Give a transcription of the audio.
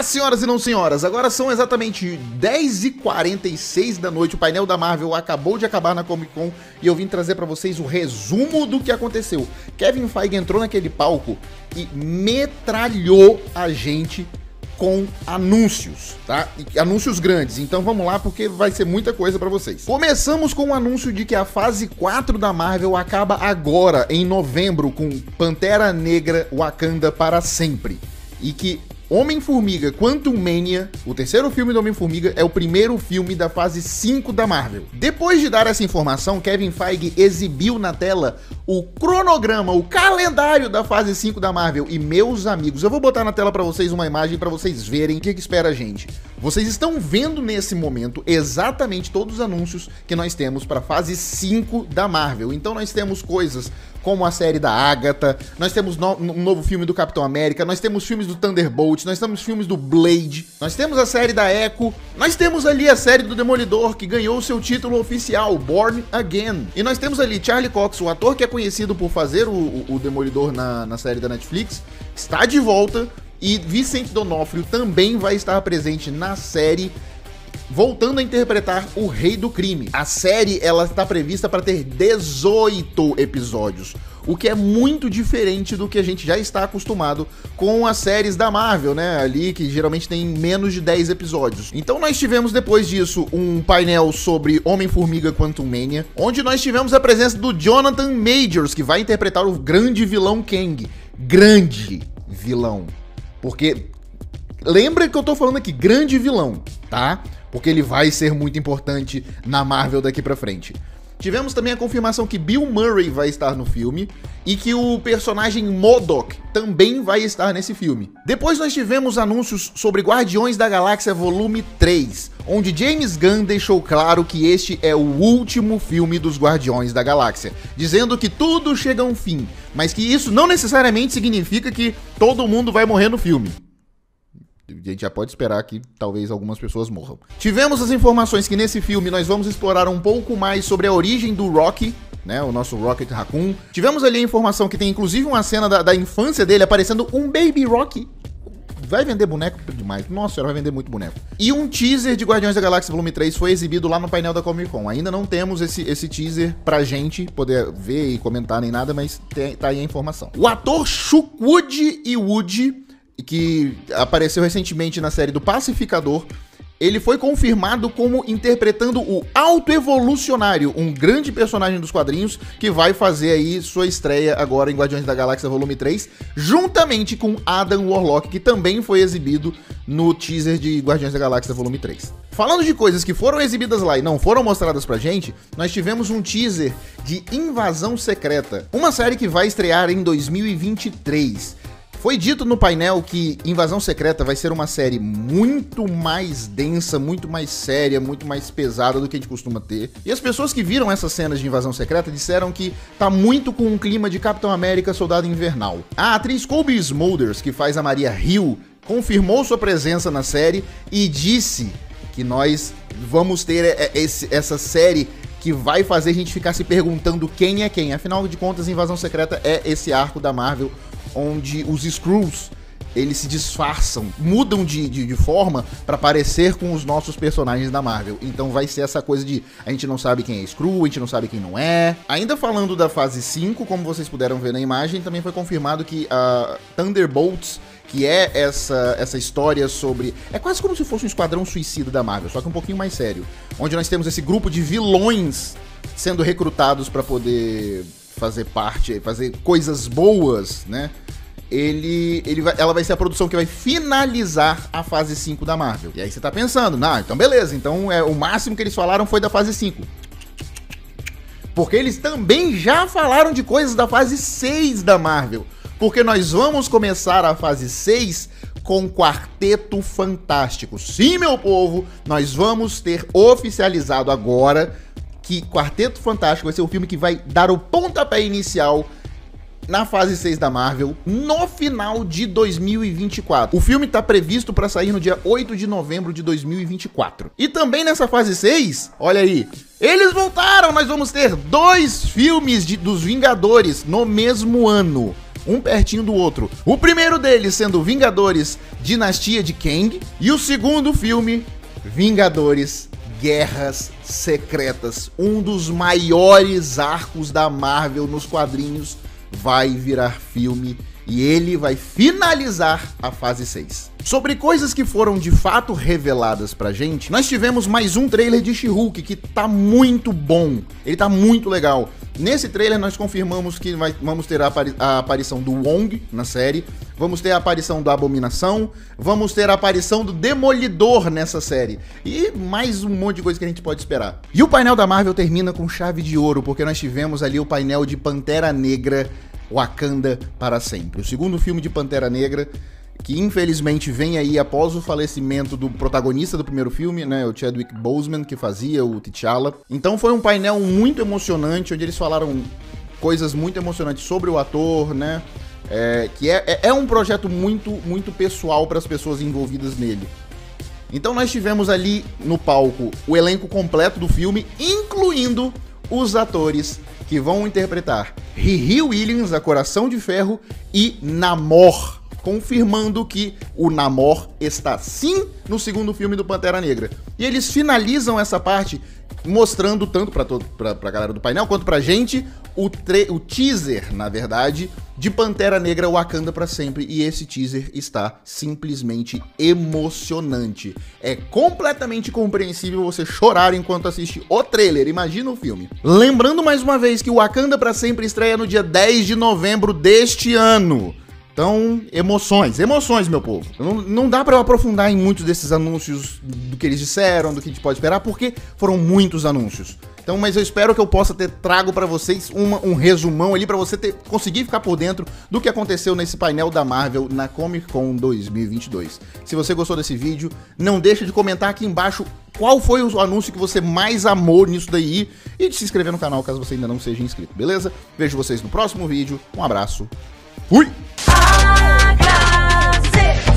senhoras e não senhoras, agora são exatamente 10h46 da noite, o painel da Marvel acabou de acabar na Comic Con e eu vim trazer pra vocês o resumo do que aconteceu. Kevin Feige entrou naquele palco e metralhou a gente com anúncios, tá? E anúncios grandes, então vamos lá porque vai ser muita coisa pra vocês. Começamos com o anúncio de que a fase 4 da Marvel acaba agora, em novembro, com Pantera Negra Wakanda para sempre. E que Homem-Formiga Quantumania, o terceiro filme do Homem-Formiga, é o primeiro filme da fase 5 da Marvel. Depois de dar essa informação, Kevin Feige exibiu na tela o cronograma, o calendário da fase 5 da Marvel. E meus amigos, eu vou botar na tela pra vocês uma imagem pra vocês verem o que espera a gente. Vocês estão vendo nesse momento exatamente todos os anúncios que nós temos pra fase 5 da Marvel. Então nós temos coisas como a série da Agatha, nós temos um novo filme do Capitão América, nós temos filmes do Thunderbolt, nós temos filmes do Blade, nós temos a série da Echo, nós temos ali a série do Demolidor, que ganhou o seu título oficial, Born Again. E nós temos ali Charlie Cox, o ator que é conhecido por fazer o Demolidor na série da Netflix, está de volta, e Vincent D'Onofrio também vai estar presente na série, voltando a interpretar o Rei do Crime. A série, ela está prevista para ter 18 episódios, o que é muito diferente do que a gente já está acostumado com as séries da Marvel, né? Ali que geralmente tem menos de 10 episódios. Então nós tivemos depois disso um painel sobre Homem-Formiga Quantumania, onde nós tivemos a presença do Jonathan Majors, que vai interpretar o grande vilão Kang. Grande vilão. Porque lembra que eu tô falando aqui, grande vilão, tá? Porque ele vai ser muito importante na Marvel daqui pra frente. Tivemos também a confirmação que Bill Murray vai estar no filme e que o personagem MODOK também vai estar nesse filme. Depois nós tivemos anúncios sobre Guardiões da Galáxia Volume 3, onde James Gunn deixou claro que este é o último filme dos Guardiões da Galáxia, dizendo que tudo chega a um fim, mas que isso não necessariamente significa que todo mundo vai morrer no filme. A gente já pode esperar que talvez algumas pessoas morram. Tivemos as informações que nesse filme nós vamos explorar um pouco mais sobre a origem do Rocky, né, o nosso Rocket Raccoon. Tivemos ali a informação que tem inclusive uma cena da infância dele aparecendo um Baby Rocky. Vai vender boneco demais. Nossa senhora, vai vender muito boneco. E um teaser de Guardiões da Galáxia Volume 3 foi exibido lá no painel da Comic Con. Ainda não temos esse teaser pra gente poder ver e comentar nem nada, mas tá aí a informação. O ator Chukwudi Iwuji, que apareceu recentemente na série do Pacificador, ele foi confirmado como interpretando o Autoevolucionário, um grande personagem dos quadrinhos que vai fazer aí sua estreia agora em Guardiões da Galáxia Volume 3, juntamente com Adam Warlock, que também foi exibido no teaser de Guardiões da Galáxia Volume 3. Falando de coisas que foram exibidas lá e não foram mostradas pra gente, nós tivemos um teaser de Invasão Secreta, uma série que vai estrear em 2023. Foi dito no painel que Invasão Secreta vai ser uma série muito mais densa, muito mais séria, muito mais pesada do que a gente costuma ter. E as pessoas que viram essas cenas de Invasão Secreta disseram que tá muito com um clima de Capitão América Soldado Invernal. A atriz Colby Smulders, que faz a Maria Hill, confirmou sua presença na série e disse que nós vamos ter essa série que vai fazer a gente ficar se perguntando quem é quem. Afinal de contas, Invasão Secreta é esse arco da Marvel onde os Skrulls, eles se disfarçam, mudam de forma pra parecer com os nossos personagens da Marvel. Então vai ser essa coisa de a gente não sabe quem é Skrull, a gente não sabe quem não é. Ainda falando da fase 5, como vocês puderam ver na imagem, também foi confirmado que a Thunderbolts, que é essa história sobre... É quase como se fosse um esquadrão suicida da Marvel, só que um pouquinho mais sério. Onde nós temos esse grupo de vilões sendo recrutados pra poder fazer parte, fazer coisas boas, né? Ela vai ser a produção que vai finalizar a fase 5 da Marvel. E aí você tá pensando, então beleza, então o máximo que eles falaram foi da fase 5. Porque eles também já falaram de coisas da fase 6 da Marvel. Porque nós vamos começar a fase 6 com Quarteto Fantástico. Sim, meu povo, nós vamos ter oficializado agora que Quarteto Fantástico vai ser o filme que vai dar o pontapé inicial na fase 6 da Marvel no final de 2024. O filme tá previsto para sair no dia 8 de novembro de 2024. E também nessa fase 6, olha aí, eles voltaram! Nós vamos ter 2 filmes dos Vingadores no mesmo ano. um pertinho do outro. O primeiro deles sendo Vingadores Dinastia de Kang e o segundo filme, Vingadores Guerras Secretas. Um dos maiores arcos da Marvel nos quadrinhos vai virar filme e ele vai finalizar a fase 6. Sobre coisas que foram de fato reveladas pra gente, nós tivemos mais um trailer de She-Hulk que tá muito bom, ele tá muito legal. Nesse trailer nós confirmamos que vamos ter a aparição do Wong na série, vamos ter a aparição da Abominação, vamos ter a aparição do Demolidor nessa série e mais um monte de coisa que a gente pode esperar. E o painel da Marvel termina com chave de ouro, porque nós tivemos ali o painel de Pantera Negra, Wakanda para sempre. O segundo filme de Pantera Negra, que infelizmente vem aí após o falecimento do protagonista do primeiro filme, né, o Chadwick Boseman, que fazia o T'Challa. Então foi um painel muito emocionante, onde eles falaram coisas muito emocionantes sobre o ator, né, que é um projeto muito pessoal para as pessoas envolvidas nele. Então nós tivemos ali no palco o elenco completo do filme, incluindo os atores que vão interpretar Riri Williams, a Coração de Ferro, e Namor, confirmando que o Namor está sim no segundo filme do Pantera Negra. E eles finalizam essa parte mostrando tanto pra galera do painel quanto pra gente o teaser, na verdade, de Pantera Negra Wakanda pra sempre. E esse teaser está simplesmente emocionante. É completamente compreensível você chorar enquanto assiste o trailer, imagina o filme. Lembrando mais uma vez que o Wakanda pra sempre estreia no dia 10 de novembro deste ano. Então, emoções, meu povo. Não dá pra eu aprofundar em muitos desses anúncios do que eles disseram, do que a gente pode esperar, porque foram muitos anúncios. Então, mas eu espero que eu possa ter trago pra vocês um resumão ali, pra você conseguir ficar por dentro do que aconteceu nesse painel da Marvel na Comic Con 2022. Se você gostou desse vídeo, não deixa de comentar aqui embaixo qual foi o anúncio que você mais amou nisso daí e de se inscrever no canal caso você ainda não seja inscrito, beleza? Vejo vocês no próximo vídeo, um abraço, fui!